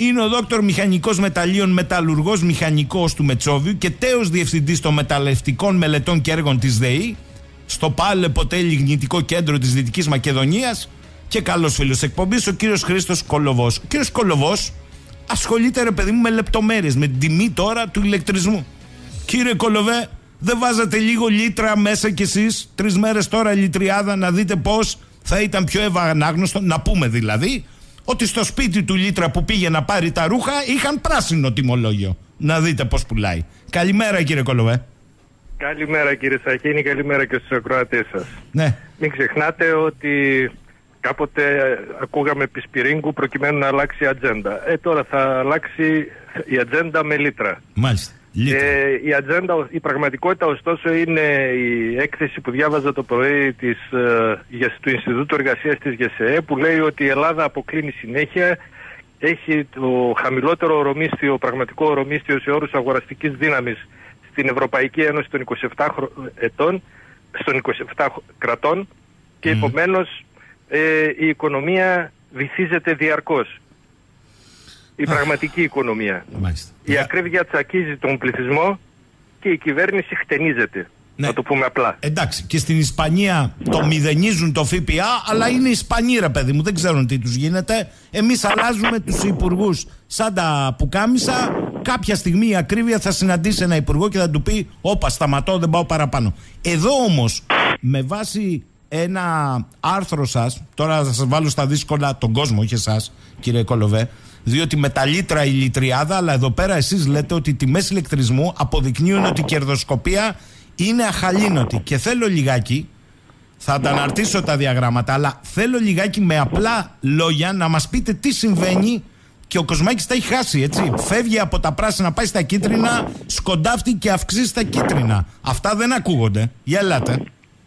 Είναι ο δόκτωρ μηχανικός μεταλλίων, μεταλλουργός μηχανικός του Μετσόβιου και τέος διευθυντής των μεταλλευτικών μελετών και έργων της ΔΕΗ στο ΠΑΛ ποτέ λιγνητικό κέντρο της Δυτικής Μακεδονίας και καλός φίλος εκπομπής, ο κύριος Χρήστος Κολοβός. Ο κύριος Κολοβός ασχολείται, ρε παιδί μου, με λεπτομέρειες, με την τιμή τώρα του ηλεκτρισμού. Κύριε Κολοβέ, δεν βάζατε λίγο λίτρα μέσα κι εσείς 3 μέρες τώρα λιτριάδα να δείτε πώς θα ήταν πιο ευανάγνωστο, να πούμε δηλαδή ότι στο σπίτι του λίτρα που πήγε να πάρει τα ρούχα είχαν πράσινο τιμολόγιο. Να δείτε πώς πουλάει. Καλημέρα κύριε Κολοβέ. Καλημέρα κύριε Σαχίνη, καλημέρα και στους ακροατές σας. Ναι. Μην ξεχνάτε ότι κάποτε ακούγαμε πισπυρίγκου προκειμένου να αλλάξει η ατζέντα. Τώρα θα αλλάξει η ατζέντα με λίτρα. Μάλιστα. Η ατζέντα, η πραγματικότητα ωστόσο είναι η έκθεση που διάβαζα το πρωί του Ινστιτούτου Εργασίας της ΓΕΣΕΕ, που λέει ότι η Ελλάδα αποκλίνει συνέχεια, έχει το χαμηλότερο ορομίσθιο, πραγματικό ορομίσθιο σε όρους αγοραστικής δύναμης στην Ευρωπαϊκή Ένωση των 27 ετών, στον 27 κρατών και επομένως η οικονομία βυθίζεται διαρκώς. Η πραγματική οικονομία. Μάλιστα. Η ακρίβεια τσακίζει τον πληθυσμό και η κυβέρνηση χτενίζεται. Ναι. Να το πούμε απλά. Εντάξει, και στην Ισπανία το μηδενίζουν το ΦΠΑ, αλλά είναι Ισπανοί, ρε παιδί μου, δεν ξέρουν τι τους γίνεται. Εμείς αλλάζουμε τους υπουργούς σαν τα πουκάμισα. Κάποια στιγμή η ακρίβεια θα συναντήσει ένα υπουργό και θα του πει: όπα, σταματώ, δεν πάω παραπάνω. Εδώ όμως, με βάση ένα άρθρο σας, τώρα θα σας βάλω στα δύσκολα τον κόσμο, όχι εσάς, κύριε Κολοβέ, διότι με τα λίτρα η λιτριάδα, αλλά εδώ πέρα εσείς λέτε ότι οι τιμές ηλεκτρισμού αποδεικνύουν ότι η κερδοσκοπία είναι αχαλήνωτη. Και θέλω λιγάκι, θα τα αναρτήσω τα διαγράμματα, αλλά θέλω λιγάκι με απλά λόγια να μας πείτε τι συμβαίνει. Και ο Κοσμάκης τα έχει χάσει, έτσι. Φεύγει από τα πράσινα, πάει στα κίτρινα, σκοντάφτει και αυξήσει στα κίτρινα. Αυτά δεν ακούγονται. Για ελάτε.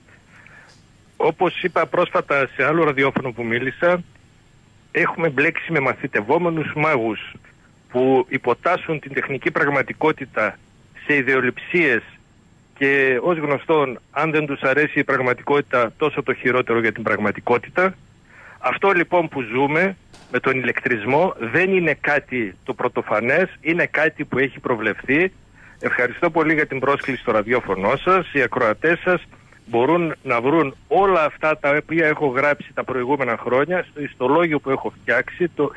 Όπως είπα πρόσφατα σε άλλο ραδιόφωνο που μίλησα, έχουμε μπλέξει με μαθητευόμενους μάγους που υποτάσσουν την τεχνική πραγματικότητα σε ιδεολειψίες και ως γνωστόν, αν δεν τους αρέσει η πραγματικότητα, τόσο το χειρότερο για την πραγματικότητα. Αυτό λοιπόν που ζούμε με τον ηλεκτρισμό δεν είναι κάτι το πρωτοφανές, είναι κάτι που έχει προβλεφθεί. Ευχαριστώ πολύ για την πρόσκληση στο ραδιόφωνο σας. Οι ακροατές σας μπορούν να βρουν όλα αυτά τα οποία έχω γράψει τα προηγούμενα χρόνια στο ιστολόγιο που έχω φτιάξει, το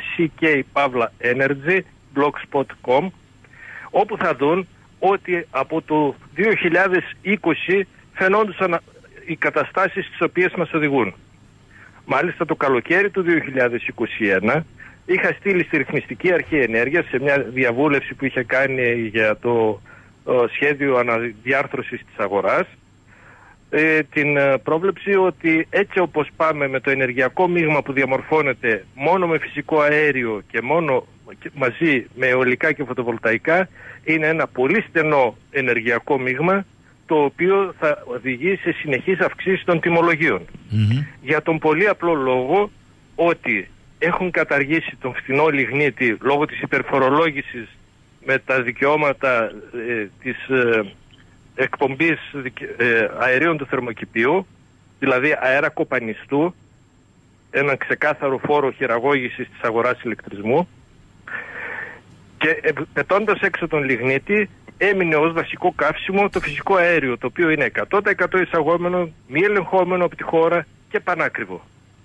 ckpavlaenergy.blogspot.com, όπου θα δουν ότι από το 2020 φαινόντουσαν οι καταστάσεις στις οποίες μας οδηγούν. Μάλιστα το καλοκαίρι του 2021 είχα στείλει στη Ρυθμιστική Αρχή Ενέργειας σε μια διαβούλευση που είχε κάνει για το σχέδιο αναδιάρθρωσης της αγοράς την πρόβλεψη ότι έτσι όπως πάμε με το ενεργειακό μείγμα που διαμορφώνεται μόνο με φυσικό αέριο και μόνο μαζί με αιωλικά και φωτοβολταϊκά, είναι ένα πολύ στενό ενεργειακό μείγμα το οποίο θα οδηγεί σε συνεχείς αυξήσεις των τιμολογίων. Για τον πολύ απλό λόγο ότι έχουν καταργήσει τον φθηνό λιγνίτη λόγω της υπερφορολόγησης με τα δικαιώματα της εκπομπής αερίων του θερμοκηπίου, δηλαδή αέρα κοπανιστού, ένα ξεκάθαρο φόρο χειραγώγησης της αγοράς ηλεκτρισμού, και πετώντας έξω τον λιγνίτη έμεινε ως βασικό καύσιμο το φυσικό αέριο, το οποίο είναι 100% εισαγόμενο, μη ελεγχόμενο από τη χώρα και πανάκριβο.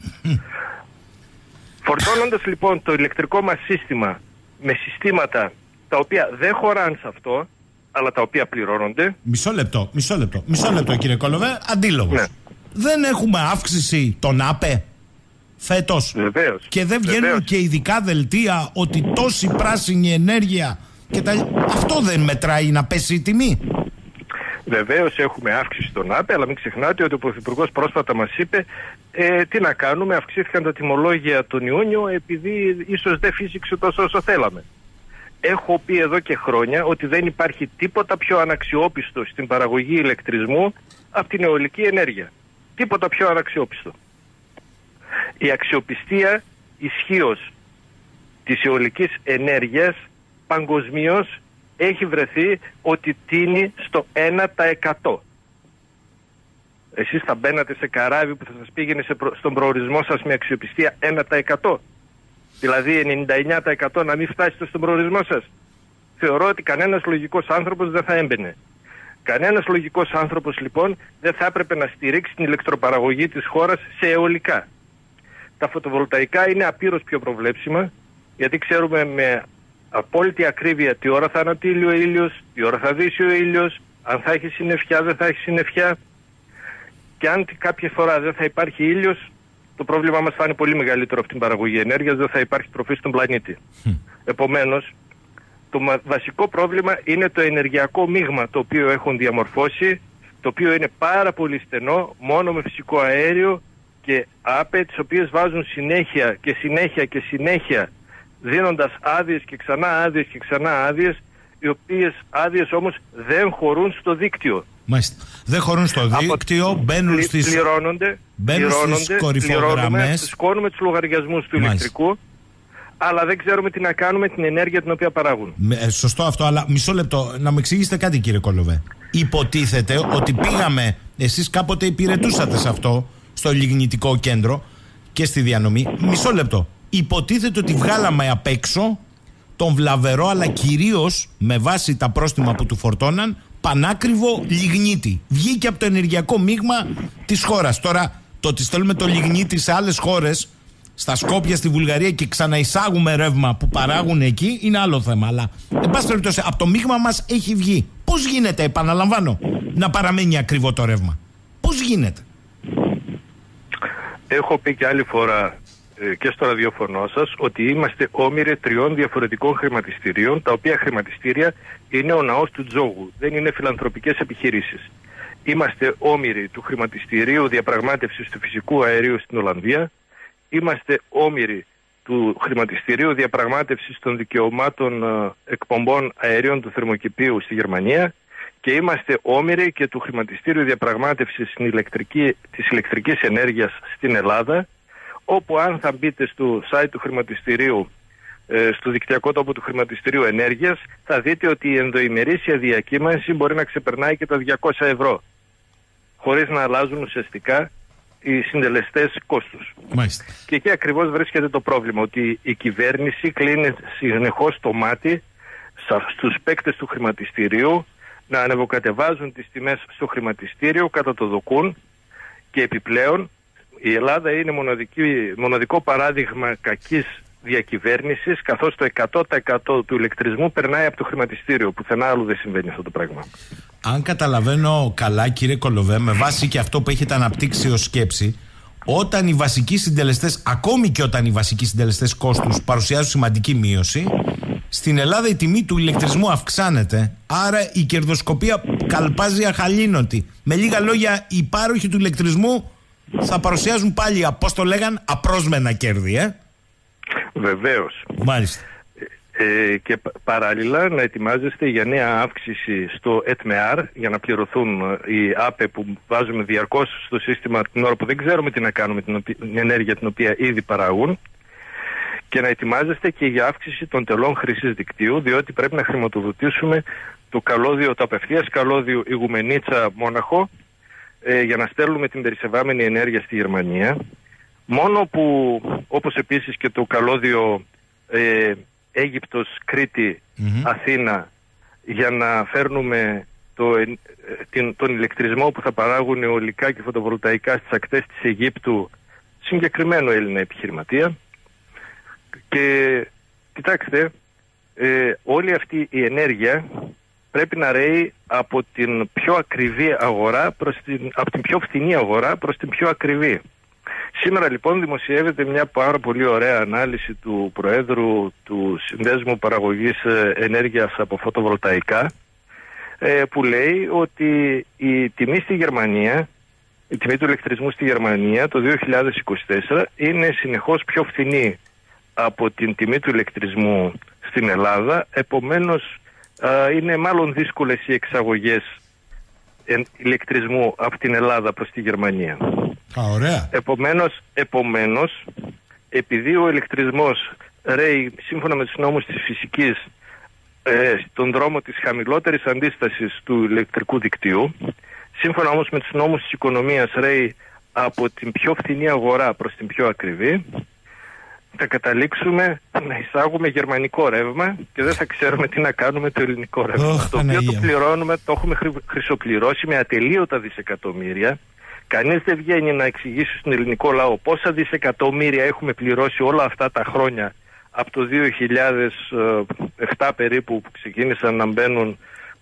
Φορτώνοντας λοιπόν το ηλεκτρικό μας σύστημα με συστήματα τα οποία δεν χωράνε σε αυτό, αλλά τα οποία πληρώνονται. Μισό λεπτό κύριε Κολοβέ, αντίλογος. Ναι. Δεν έχουμε αύξηση των ΑΠΕ φέτος? Βεβαίως. Και δεν βγαίνουν και ειδικά δελτία ότι τόση πράσινη ενέργεια και αυτό δεν μετράει να πέσει η τιμή? Βεβαίως έχουμε αύξηση των ΑΠΕ, αλλά μην ξεχνάτε ότι ο Πρωθυπουργός πρόσφατα μας είπε τι να κάνουμε, αυξήθηκαν τα τιμολόγια τον Ιούνιο επειδή ίσως δεν φύσηξε τόσο όσο θέλαμε. Έχω πει εδώ και χρόνια ότι δεν υπάρχει τίποτα πιο αναξιόπιστο στην παραγωγή ηλεκτρισμού από την αιωλική ενέργεια. Τίποτα πιο αναξιόπιστο. Η αξιοπιστία ισχύως της αιωλικής ενέργειας παγκοσμίως έχει βρεθεί ότι τίνει στο 1%. Εσείς θα μπαίνατε σε καράβι που θα σας πήγαινε στον προορισμό σας με αξιοπιστία 1%? Δηλαδή 99% να μην φτάσετε στον προορισμό σας. Θεωρώ ότι κανένας λογικός άνθρωπος δεν θα έμπαινε. Κανένας λογικός άνθρωπος λοιπόν δεν θα έπρεπε να στηρίξει την ηλεκτροπαραγωγή της χώρας σε αιωλικά. Τα φωτοβολταϊκά είναι απείρως πιο προβλέψιμα, γιατί ξέρουμε με απόλυτη ακρίβεια τι ώρα θα ανατείλει ο ήλιος, τι ώρα θα δύσει ο ήλιος, αν θα έχει συννεφιά, δεν θα έχει συννεφιά. Και αν κάποια φορά δεν θα υπάρχει ήλιος, το πρόβλημά μας θα είναι πολύ μεγαλύτερο από την παραγωγή ενέργειας, δεν θα υπάρχει τροφή στον πλανήτη. Επομένως, το βασικό πρόβλημα είναι το ενεργειακό μείγμα το οποίο έχουν διαμορφώσει, το οποίο είναι πάρα πολύ στενό, μόνο με φυσικό αέριο και ΑΠΕ, τις οποίες βάζουν συνέχεια και συνέχεια και συνέχεια, δίνοντας άδειες και ξανά άδειες και ξανά άδειες, οι οποίες άδειες όμως δεν χωρούν στο δίκτυο. Μάλιστα. Δεν χωρούν στο δίκτυο, μπαίνουν στις κορυφογραμμές. Σηκώνουμε τους λογαριασμούς του ηλεκτρικού, αλλά δεν ξέρουμε τι να κάνουμε την ενέργεια την οποία παράγουν. Σωστό αυτό, αλλά μισό λεπτό, να μου εξηγήσετε κάτι, κύριε Κολοβέ. Υποτίθεται ότι πήγαμε, εσείς κάποτε υπηρετούσατε σε αυτό, στο λιγνητικό κέντρο και στη διανομή. Μισό λεπτό. Υποτίθεται ότι βγάλαμε απ' έξω τον βλαβερό, αλλά κυρίως με βάση τα πρόστιμα που του φορτώναν, πανάκριβο λιγνίτη. Βγήκε από το ενεργειακό μείγμα της χώρας. Τώρα, το ότι στέλνουμε το λιγνίτη σε άλλες χώρες, στα Σκόπια, στη Βουλγαρία, και ξαναεισάγουμε ρεύμα που παράγουν εκεί, είναι άλλο θέμα. Αλλά, εν πάση περιπτώσει, από το μείγμα μας έχει βγει. Πώς γίνεται, επαναλαμβάνω, να παραμένει ακριβό το ρεύμα? Πώς γίνεται? Έχω πει και άλλη φορά και στο ραδιόφωνο σας ότι είμαστε όμοιροι 3 διαφορετικών χρηματιστηρίων, τα οποία χρηματιστήρια είναι ο ναός του τζόγου, δεν είναι φιλανθρωπικές επιχειρήσεις. Είμαστε όμοιροι του χρηματιστηρίου διαπραγμάτευσης του φυσικού αερίου στην Ολλανδία, είμαστε όμοιροι του χρηματιστηρίου διαπραγμάτευσης των δικαιωμάτων εκπομπών αερίων του θερμοκηπίου στη Γερμανία, και είμαστε όμοιροι και του χρηματιστήριου διαπραγμάτευσης της ηλεκτρικής ενέργειας στην Ελλάδα, όπου αν θα μπείτε στο site του χρηματιστηρίου, στο δικτυακό τόπο του χρηματιστηρίου ενέργειας, θα δείτε ότι η ενδοημερήσια διακύμανση μπορεί να ξεπερνάει και τα 200 ευρώ, χωρίς να αλλάζουν ουσιαστικά οι συντελεστές κόστους. Μάλιστα. Και εκεί ακριβώς βρίσκεται το πρόβλημα, ότι η κυβέρνηση κλείνει συνεχώς το μάτι στους παίκτες του χρηματιστηρίου να ανεβοκατεβάζουν τις τιμές στο χρηματιστήριο κατά το δοκούν, και επιπλέον η Ελλάδα είναι μοναδικό παράδειγμα κακής διακυβέρνησης, καθώς το 100% του ηλεκτρισμού περνάει από το χρηματιστήριο. Πουθενά άλλου δεν συμβαίνει αυτό το πράγμα. Αν καταλαβαίνω καλά, κύριε Κολοβέ, με βάση και αυτό που έχετε αναπτύξει ως σκέψη, όταν οι βασικοί συντελεστές, ακόμη και όταν οι βασικοί συντελεστές κόστους παρουσιάζουν σημαντική μείωση, στην Ελλάδα η τιμή του ηλεκτρισμού αυξάνεται. Άρα η κερδοσκοπία καλπάζει αχαλήνωτη. Με λίγα λόγια, οι πάροχοι του ηλεκτρισμού θα παρουσιάζουν πάλι, πώς το λέγαν, απρόσμενα κέρδη, Βεβαίως. Μάλιστα. Και παράλληλα να ετοιμάζεστε για νέα αύξηση στο ΕΤΜΕΑΡ για να πληρωθούν οι ΑΠΕ που βάζουμε διαρκώς στο σύστημα την ώρα που δεν ξέρουμε τι να κάνουμε την ενέργεια την οποία ήδη παράγουν, και να ετοιμάζεστε και για αύξηση των τελών χρήσης δικτύου, διότι πρέπει να χρηματοδοτήσουμε το καλώδιο, το απευθείας καλώδιο Ιγουμενίτσα Μόναχο, για να στέλνουμε την περισσευάμενη ενέργεια στη Γερμανία. Μόνο που, όπως επίσης και το καλώδιο Αίγυπτος, Κρήτη, Αθήνα, για να φέρνουμε τον ηλεκτρισμό που θα παράγουν αιωλικά και φωτοβολταϊκά στις ακτές της Αιγύπτου, συγκεκριμένο Έλληνα επιχειρηματία. Και κοιτάξτε, όλη αυτή η ενέργεια πρέπει να ρέει από την πιο ακριβή αγορά από την πιο φθηνή αγορά προς την πιο ακριβή. Σήμερα λοιπόν δημοσιεύεται μια πάρα πολύ ωραία ανάλυση του Προέδρου του Συνδέσμου Παραγωγής Ενέργειας από Φωτοβολταϊκά, που λέει ότι η τιμή στη Γερμανία, η τιμή του ηλεκτρισμού στη Γερμανία το 2024 είναι συνεχώς πιο φθηνή από την τιμή του ηλεκτρισμού στην Ελλάδα. Επομένως είναι μάλλον δύσκολες οι εξαγωγές ηλεκτρισμού από την Ελλάδα προς τη Γερμανία. Ωραία. Επομένως, επειδή ο ηλεκτρισμός ρέει σύμφωνα με τους νόμους της φυσικής στον δρόμο της χαμηλότερης αντίστασης του ηλεκτρικού δικτύου, σύμφωνα όμως με τους νόμους της οικονομίας ρέει από την πιο φθηνή αγορά προς την πιο ακριβή, θα καταλήξουμε να εισάγουμε γερμανικό ρεύμα και δεν θα ξέρουμε τι να κάνουμε το ελληνικό ρεύμα. Το οποίο το πληρώνουμε, το έχουμε χρυσοπληρώσει με ατελείωτα δισεκατομμύρια. Κανείς δεν βγαίνει να εξηγήσει στον ελληνικό λαό πόσα δισεκατομμύρια έχουμε πληρώσει όλα αυτά τα χρόνια από το 2007 περίπου που ξεκίνησαν να μπαίνουν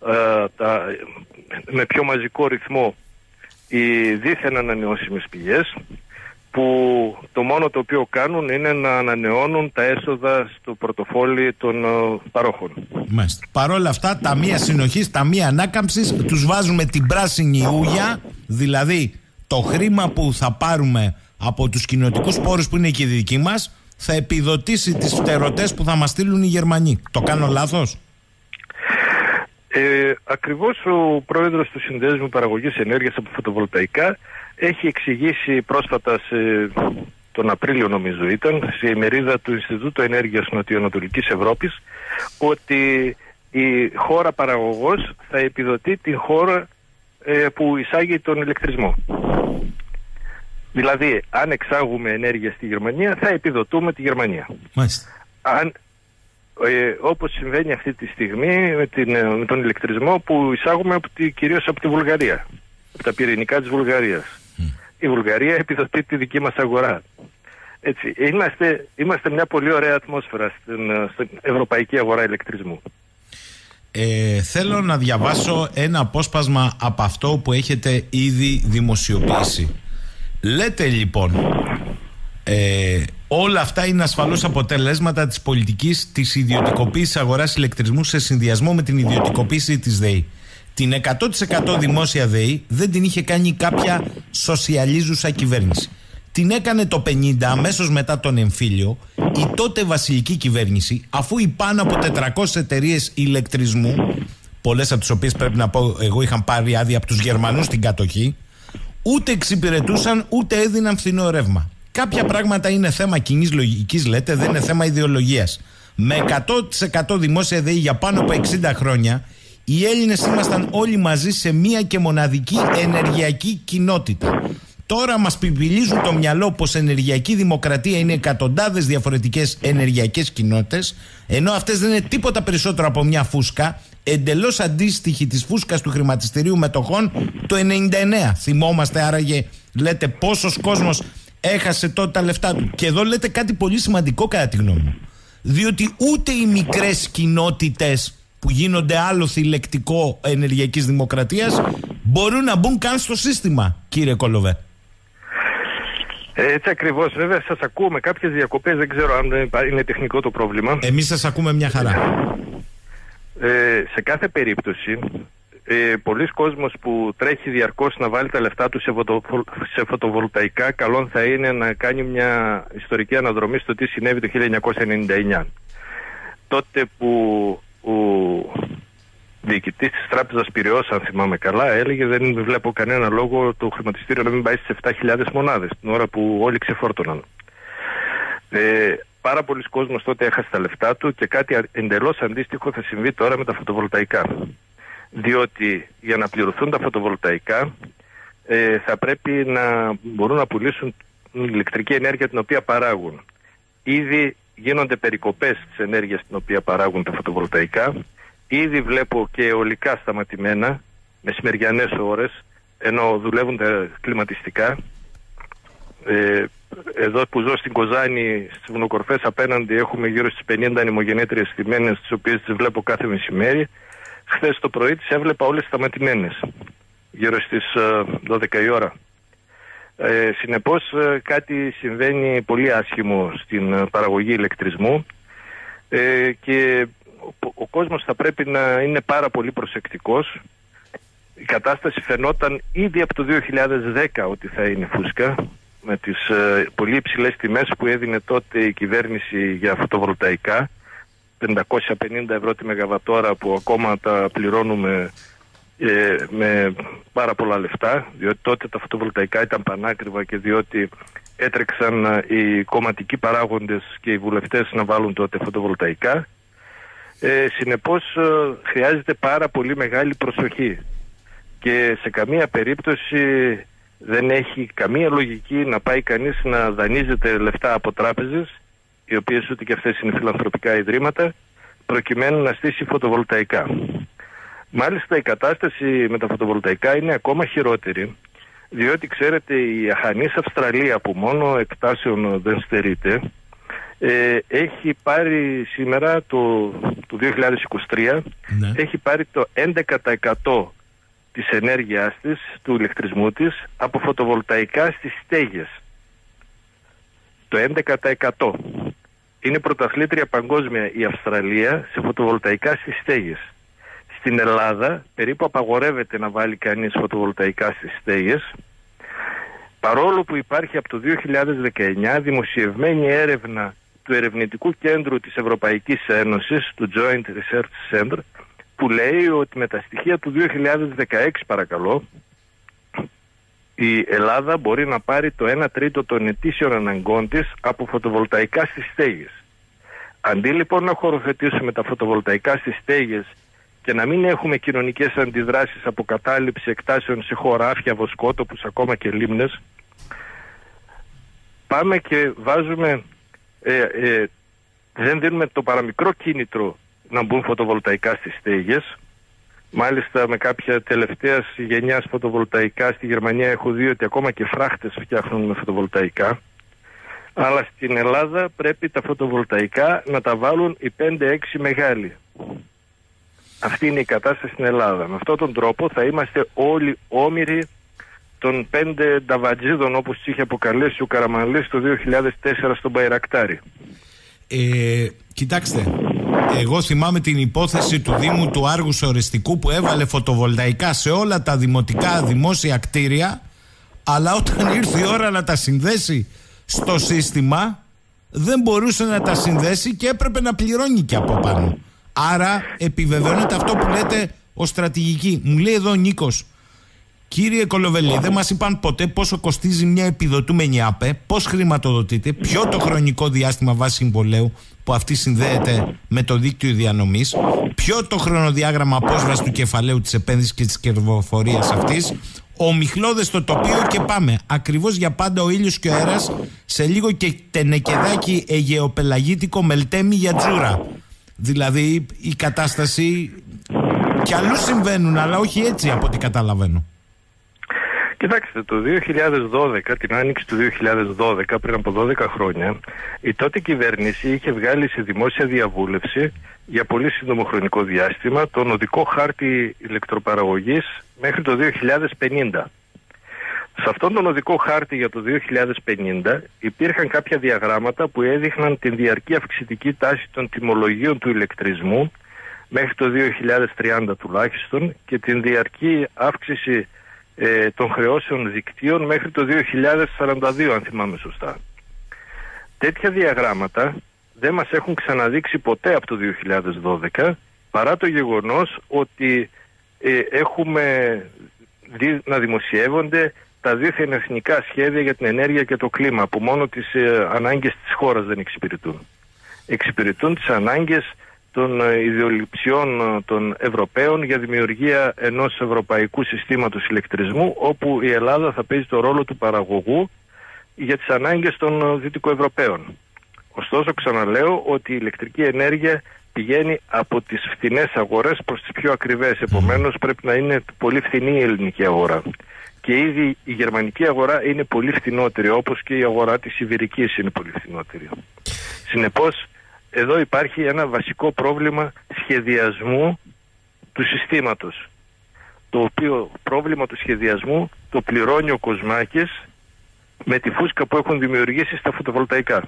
με πιο μαζικό ρυθμό οι δίθεν ανανεώσιμες πηγές, που το μόνο το οποίο κάνουν είναι να ανανεώνουν τα έσοδα στο πορτοφόλι των παρόχων. Μάλιστα. Παρ' όλα αυτά, ταμεία συνοχής, ταμεία ανάκαμψης, τους βάζουμε την πράσινη ούγια, δηλαδή το χρήμα που θα πάρουμε από τους κοινοτικούς πόρους που είναι και οι δικοί μας, θα επιδοτήσει τις φτερωτές που θα μας στείλουν οι Γερμανοί. Το κάνω λάθος? Ακριβώς ο πρόεδρος του Συνδέσμου Παραγωγής Ενέργειας από φωτοβολταϊκά έχει εξηγήσει πρόσφατα, τον Απρίλιο νομίζω ήταν, σε ημερίδα του Ινστιτούτου Ενέργειας Νοτιοανατολικής Ευρώπης, ότι η χώρα παραγωγός θα επιδοτεί την χώρα που εισάγει τον ηλεκτρισμό. Δηλαδή, αν εξάγουμε ενέργεια στη Γερμανία, θα επιδοτούμε τη Γερμανία. Μάλιστα. Όπως συμβαίνει αυτή τη στιγμή με τον ηλεκτρισμό που εισάγουμε κυρίως από τη Βουλγαρία, από τα πυρηνικά της Βουλγαρίας. Η Βουλγαρία επιδοτεί τη δική μας αγορά. Έτσι, είμαστε μια πολύ ωραία ατμόσφαιρα στην ευρωπαϊκή αγορά ηλεκτρισμού. Θέλω να διαβάσω ένα απόσπασμα από αυτό που έχετε ήδη δημοσιοποιήσει. Λέτε λοιπόν, όλα αυτά είναι ασφαλώς αποτελέσματα της πολιτικής της ιδιωτικοποίησης αγοράς ηλεκτρισμού σε συνδυασμό με την ιδιωτικοποίηση της ΔΕΗ. Την 100% δημόσια ΔΕΗ δεν την είχε κάνει κάποια σοσιαλίζουσα κυβέρνηση. Την έκανε το 50, αμέσως μετά τον εμφύλιο, η τότε βασιλική κυβέρνηση, αφού οι πάνω από 400 εταιρείες ηλεκτρισμού, πολλές από τις οποίες πρέπει να πω εγώ είχαν πάρει άδεια από τους Γερμανούς στην κατοχή, ούτε εξυπηρετούσαν ούτε έδιναν φθηνό ρεύμα. Κάποια πράγματα είναι θέμα κοινής λογικής, λέτε, δεν είναι θέμα ιδεολογίας. Με 100% δημόσια ΔΕΗ για πάνω από 60 χρόνια, οι Έλληνες ήμασταν όλοι μαζί σε μία και μοναδική ενεργειακή κοινότητα. Τώρα μας πιπιλίζουν το μυαλό πως ενεργειακή δημοκρατία είναι εκατοντάδες διαφορετικές ενεργειακές κοινότητες, ενώ αυτές δεν είναι τίποτα περισσότερο από μια φούσκα, εντελώς αντίστοιχη της φούσκας του χρηματιστηρίου μετοχών το 99. Θυμόμαστε άραγε, λέτε, πόσος κόσμος έχασε τότε τα λεφτά του. Και εδώ λέτε κάτι πολύ σημαντικό κατά τη γνώμη μου. Διότι ούτε οι μικρές κοινότητες που γίνονται άλοθη λεκτικό ενεργειακής δημοκρατίας μπορούν να μπουν καν στο σύστημα, κύριε Κολοβέ. Έτσι ακριβώς. Βέβαια σας ακούμε κάποιες διακοπές, δεν ξέρω αν είναι τεχνικό το πρόβλημα. Εμείς σας ακούμε μια χαρά. Σε κάθε περίπτωση, πολλοί κόσμος που τρέχει διαρκώς να βάλει τα λεφτά του σε φωτοβολταϊκά, καλό θα είναι να κάνει μια ιστορική αναδρομή στο τι συνέβη το 1999. Τότε που ο διοικητής της Τράπεζας Πειραιώς, αν θυμάμαι καλά, έλεγε δεν βλέπω κανένα λόγο το χρηματιστήριο να μην πάει στις 7.000 μονάδες την ώρα που όλοι ξεφόρτωναν. Πάρα πολλοί κόσμος τότε έχασε τα λεφτά του και κάτι εντελώς αντίστοιχο θα συμβεί τώρα με τα φωτοβολταϊκά. Διότι για να πληρωθούν τα φωτοβολταϊκά θα πρέπει να μπορούν να πουλήσουν την ηλεκτρική ενέργεια την οποία παράγουν. Ήδη γίνονται περικοπές της ενέργειας την οποία παράγουν τα φωτοβολταϊκά. Ήδη βλέπω και αιωλικά σταματημένα, μεσημεριανές ώρες, ενώ δουλεύουν τα κλιματιστικά. Εδώ που ζω στην Κοζάνη, στις βουνοκορφές απέναντι, έχουμε γύρω στις 50 ανεμογεννήτριες στημένες, τις οποίες τις βλέπω κάθε μεσημέρι. Χθες το πρωί τις έβλεπα όλες σταματημένες, γύρω στις 12 η ώρα. Συνεπώς κάτι συμβαίνει πολύ άσχημο στην παραγωγή ηλεκτρισμού και ο κόσμος θα πρέπει να είναι πάρα πολύ προσεκτικός. Η κατάσταση φαινόταν ήδη από το 2010 ότι θα είναι φούσκα, με τις πολύ υψηλές τιμές που έδινε τότε η κυβέρνηση για φωτοβολταϊκά, 550 ευρώ τη μεγαβατόρα, που ακόμα τα πληρώνουμε με πάρα πολλά λεφτά, διότι τότε τα φωτοβολταϊκά ήταν πανάκριβα και διότι έτρεξαν οι κομματικοί παράγοντες και οι βουλευτές να βάλουν τότε φωτοβολταϊκά. Συνεπώς χρειάζεται πάρα πολύ μεγάλη προσοχή και σε καμία περίπτωση δεν έχει καμία λογική να πάει κανείς να δανείζεται λεφτά από τράπεζες οι οποίες ούτε και αυτές είναι φιλανθρωπικά ιδρύματα, προκειμένου να στήσει φωτοβολταϊκά. Μάλιστα η κατάσταση με τα φωτοβολταϊκά είναι ακόμα χειρότερη, διότι ξέρετε η αχανής Αυστραλία, που μόνο εκτάσεων δεν στερείται, έχει πάρει σήμερα το 2023 έχει πάρει το 11% της ενέργειάς της, του ηλεκτρισμού της, από φωτοβολταϊκά στις στέγες. Το 11%. Είναι πρωταθλήτρια παγκόσμια η Αυστραλία σε φωτοβολταϊκά στις στέγες. Στην Ελλάδα περίπου απαγορεύεται να βάλει κανείς φωτοβολταϊκά στις στέγες, παρόλο που υπάρχει από το 2019 δημοσιευμένη έρευνα του Ερευνητικού Κέντρου της Ευρωπαϊκής Ένωσης, του Joint Research Center, που λέει ότι με τα στοιχεία του 2016, παρακαλώ, η Ελλάδα μπορεί να πάρει το 1/3 των ετήσιων αναγκών της από φωτοβολταϊκά στις στέγες. Αντί λοιπόν να χωροθετήσουμε τα φωτοβολταϊκά στις στέγες και να μην έχουμε κοινωνικές αντιδράσεις από κατάληψη εκτάσεων σε χωράφια, βοσκότοπους, ακόμα και λίμνες, πάμε και βάζουμε, δεν δίνουμε το παραμικρό κίνητρο να μπουν φωτοβολταϊκά στις στέγες. Μάλιστα με κάποια τελευταίας γενιάς φωτοβολταϊκά στη Γερμανία έχω δει ότι ακόμα και φράχτες φτιάχνουν με φωτοβολταϊκά. Αλλά στην Ελλάδα πρέπει τα φωτοβολταϊκά να τα βάλουν οι 5-6 μεγάλοι. Αυτή είναι η κατάσταση στην Ελλάδα. Με αυτόν τον τρόπο θα είμαστε όλοι όμοιροι των 5 νταβατζίδων, όπως τους είχε αποκαλέσει ο Καραμανλής το 2004 στον Μπαϊρακτάρι. Κοιτάξτε, εγώ θυμάμαι την υπόθεση του Δήμου του Άργους Ορεστικού που έβαλε φωτοβολταϊκά σε όλα τα δημοτικά δημόσια κτίρια, αλλά όταν ήρθε η ώρα να τα συνδέσει στο σύστημα δεν μπορούσε να τα συνδέσει και έπρεπε να πληρώνει και από πάνω. Άρα επιβεβαιώνεται αυτό που λέτε ως στρατηγική. Μου λέει εδώ ο Νίκος, κύριε Κολοβελή, δεν μας είπαν ποτέ πόσο κοστίζει μια επιδοτούμενη ΑΠΕ, πώς χρηματοδοτείται, ποιο το χρονικό διάστημα βάση συμβολέου που αυτή συνδέεται με το δίκτυο διανομής, ποιο το χρονοδιάγραμμα απόσβαση του κεφαλαίου της επένδυσης και της κερδοφορίας αυτής, ομιχλώδες το τοπίο και πάμε. Ακριβώς για πάντα ο ήλιος και ο αέρας, σε λίγο και τενεκεδάκι αιγαιοπελαγίτικο μελτέμι για τζούρα. Δηλαδή η κατάσταση κι αλλού συμβαίνουν, αλλά όχι έτσι από ό,τι καταλαβαίνω. Κοιτάξτε, το 2012, την άνοιξη του 2012, πριν από 12 χρόνια, η τότε κυβέρνηση είχε βγάλει σε δημόσια διαβούλευση για πολύ σύντομο χρονικό διάστημα τον οδικό χάρτη ηλεκτροπαραγωγής μέχρι το 2050. Σε αυτόν τον οδικό χάρτη για το 2050 υπήρχαν κάποια διαγράμματα που έδειχναν την διαρκή αυξητική τάση των τιμολογίων του ηλεκτρισμού μέχρι το 2030 τουλάχιστον και την διαρκή αύξηση των χρεώσεων δικτύων μέχρι το 2042, αν θυμάμαι σωστά. Τέτοια διαγράμματα δεν μας έχουν ξαναδείξει ποτέ από το 2012, παρά το γεγονός ότι έχουμε δει να δημοσιεύονται τα δίθεν εθνικά σχέδια για την ενέργεια και το κλίμα, που μόνο τις ανάγκες της χώρας δεν εξυπηρετούν. Εξυπηρετούν τις ανάγκες των ιδεολειψιών των Ευρωπαίων για δημιουργία ενός ευρωπαϊκού συστήματος ηλεκτρισμού, όπου η Ελλάδα θα παίζει το ρόλο του παραγωγού για τις ανάγκες των Δυτικοευρωπαίων. Ωστόσο, ξαναλέω ότι η ηλεκτρική ενέργεια πηγαίνει από τις φθηνές αγορές προς τις πιο ακριβές. Επομένως, πρέπει να είναι πολύ φθηνή η ελληνική αγορά. Και ήδη η γερμανική αγορά είναι πολύ φθηνότερη, όπως και η αγορά της Ιβηρικής είναι πολύ φθηνότερη. Συνεπώς, εδώ υπάρχει ένα βασικό πρόβλημα σχεδιασμού του συστήματος. Το οποίο πρόβλημα του σχεδιασμού το πληρώνει ο Κοσμάκης με τη φούσκα που έχουν δημιουργήσει στα φωτοβολταϊκά.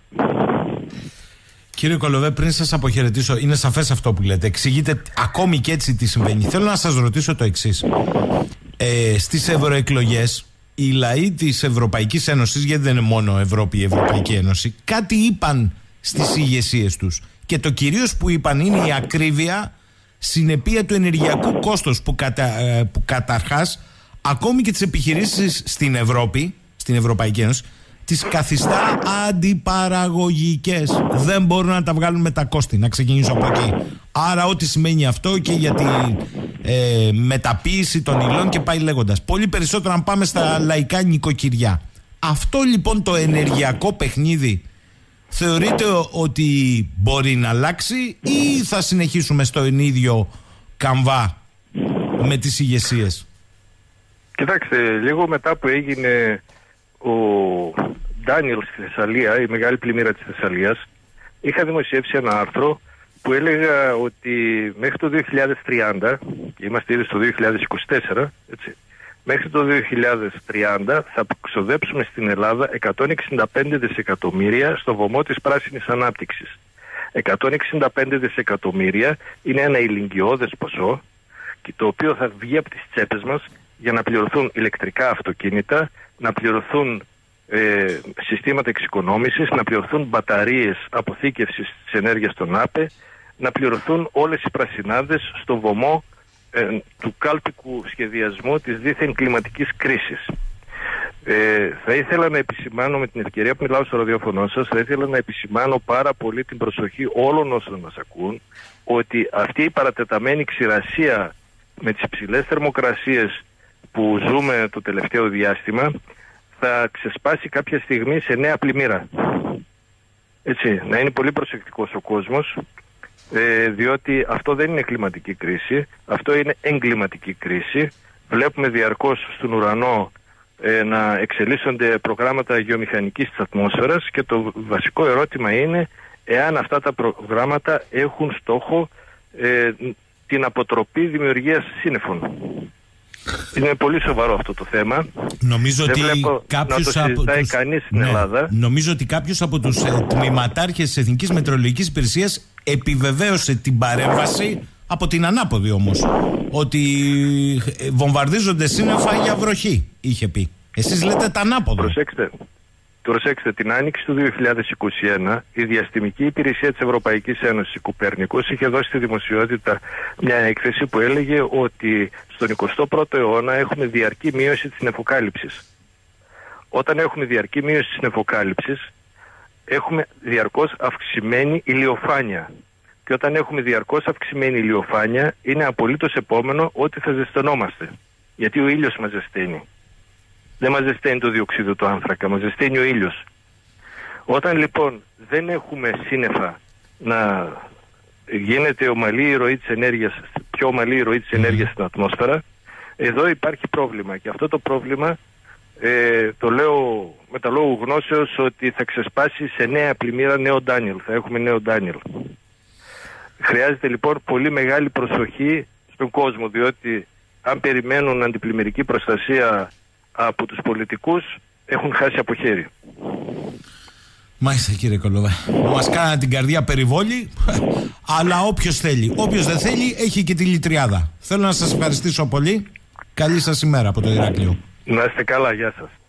Κύριε Κολοβέ, πριν σας αποχαιρετήσω, είναι σαφές αυτό που λέτε. Εξηγείτε ακόμη και έτσι τι συμβαίνει. Θέλω να σας ρωτήσω το εξής. Στις ευρωεκλογές, οι λαοί της Ευρωπαϊκής Ένωσης, γιατί δεν είναι μόνο Ευρώπη η Ευρωπαϊκή Ένωση, κάτι είπαν στις ηγεσίες τους. Και το κυρίως που είπαν είναι η ακρίβεια συνεπία του ενεργειακού κόστος που καταρχάς ακόμη και τις επιχειρήσεις στην Ευρώπη, στην Ευρωπαϊκή Ένωση, τις καθιστά αντιπαραγωγικές. Δεν μπορούν να τα βγάλουν με τα κόστη. Να ξεκινήσω από εκεί. Άρα ό,τι σημαίνει αυτό και για τη μεταποίηση των υλών και πάει λέγοντας. Πολύ περισσότερο αν πάμε στα λαϊκά νοικοκυριά. Αυτό λοιπόν το ενεργειακό παιχνίδι θεωρείτε ότι μπορεί να αλλάξει ή θα συνεχίσουμε στο ίδιο καμβά με τις ηγεσίες? Κοιτάξτε, λίγο μετά που έγινε ο Ντάνιελ στη Θεσσαλία, η μεγάλη πλημμύρα της Θεσσαλίας, είχα δημοσιεύσει ένα άρθρο που έλεγα ότι μέχρι το 2030, και είμαστε ήδη στο 2024, έτσι, μέχρι το 2030 θα ξοδέψουμε στην Ελλάδα 165 δισεκατομμύρια στο βωμό της πράσινης ανάπτυξης. 165 δισεκατομμύρια είναι ένα ηλικιώδες ποσό, το οποίο θα βγει από τις τσέπες μας για να πληρωθούν ηλεκτρικά αυτοκίνητα, να πληρωθούν συστήματα εξοικονόμησης, να πληρωθούν μπαταρίες αποθήκευσης της ενέργειας των ΑΠΕ, να πληρωθούν όλες οι πρασινάδες στο βωμό του κάλπικου σχεδιασμού της δίθεν κλιματικής κρίσης. Θα ήθελα να επισημάνω, με την ευκαιρία που μιλάω στο ραδιόφωνο σας, θα ήθελα να επισημάνω πάρα πολύ την προσοχή όλων όσων μας ακούν, ότι αυτή η παρατεταμένη ξηρασία με τις υψηλές θερμοκρασίες που ζούμε το τελευταίο διάστημα θα ξεσπάσει κάποια στιγμή σε νέα πλημμύρα. Έτσι, να είναι πολύ προσεκτικός ο κόσμος, διότι αυτό δεν είναι κλιματική κρίση, αυτό είναι εγκληματική κρίση. Βλέπουμε διαρκώς στον ουρανό να εξελίσσονται προγράμματα γεωμηχανικής της ατμόσφαιρας και το βασικό ερώτημα είναι εάν αυτά τα προγράμματα έχουν στόχο την αποτροπή δημιουργίας σύννεφων. Είναι πολύ σοβαρό αυτό το θέμα. Νομίζω δεν ότι κάποιος να το συζητάει κανείς στην Ελλάδα. Νομίζω ότι κάποιος από τους τμήματάρχες της Εθνικής Μετεωρολογικής Υπηρεσίας επιβεβαίωσε την παρέμβαση από την ανάποδη όμως, ότι βομβαρδίζονται σύννεφα για βροχή, είχε πει. Εσείς λέτε τα ανάποδα. Προσέξτε, την άνοιξη του 2021 η Διαστημική Υπηρεσία της Ευρωπαϊκής Ένωσης, η Κοπέρνικος, είχε δώσει στη δημοσιότητα μια έκθεση που έλεγε ότι στον 21ο αιώνα έχουμε διαρκή μείωση της νεφοκάλυψης. Όταν έχουμε διαρκή μείωση της νεφοκάλυψης, έχουμε διαρκώς αυξημένη ηλιοφάνεια. Και όταν έχουμε διαρκώς αυξημένη ηλιοφάνεια, είναι απολύτως επόμενο ότι θα ζεσθενόμαστε. Γιατί ο ήλιος μας ζεσταίνει. Δεν μας ζεσταίνει το διοξείδιο του άνθρακα, μας ζεσταίνει ο ήλιος. Όταν λοιπόν δεν έχουμε σύννεφα να γίνεται ομαλή η ροή της ενέργειας, πιο ομαλή η ροή της ενέργειας στην ατμόσφαιρα, εδώ υπάρχει πρόβλημα. Και αυτό το πρόβλημα το λέω με τα λόγου γνώσεως ότι θα ξεσπάσει σε νέα πλημμύρα, νέο Ντάνιελ. Θα έχουμε νέο Ντάνιελ. Χρειάζεται λοιπόν πολύ μεγάλη προσοχή στον κόσμο, διότι αν περιμένουν αντιπλημμυρική προστασία από τους πολιτικούς, έχουν χάσει από χέρι. Μάλιστα, κύριε Κολοβά. Μας κάνανε την καρδιά περιβόλη, αλλά όποιος θέλει. Όποιος δεν θέλει έχει και τη λιτριάδα. Θέλω να σας ευχαριστήσω πολύ. Καλή σας ημέρα από το Ηράκλειο. Να είστε καλά, γεια σας.